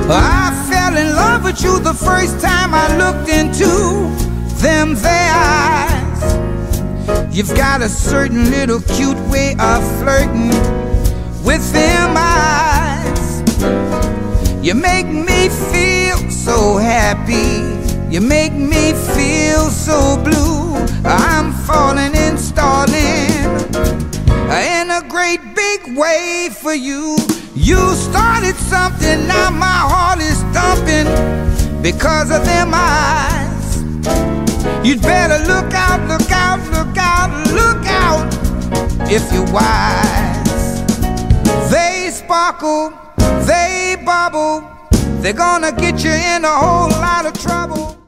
I fell in love with you the first time I looked into them there eyes. You've got a certain little cute way of flirting with them eyes. You make me feel so happy, you make me feel so blue. I'm falling and stalling in a great big way for you. You started something, now my heart is thumping because of them eyes. You'd better look out, look out, look out, look out if you're wise. They sparkle, they bubble, they're gonna get you in a whole lot of trouble.